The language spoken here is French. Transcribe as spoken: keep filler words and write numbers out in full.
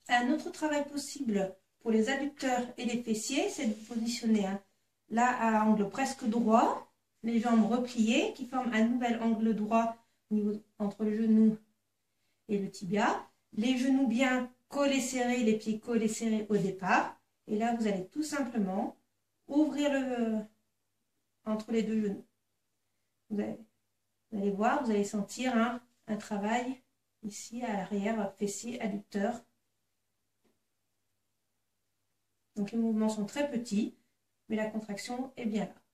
Un autre travail possible pour les adducteurs et les fessiers, c'est de vous positionner hein, là à angle presque droit, les jambes repliées qui forment un nouvel angle droit au niveau, entre le genou et le tibia. Les genoux bien collés serrés, les pieds collés serrés au départ. Et là, vous allez tout simplement ouvrir le entre les deux genoux. Vous allez, vous allez voir, vous allez sentir hein, un travail ici à l'arrière, fessier, adducteur. Donc les mouvements sont très petits, mais la contraction est bien là.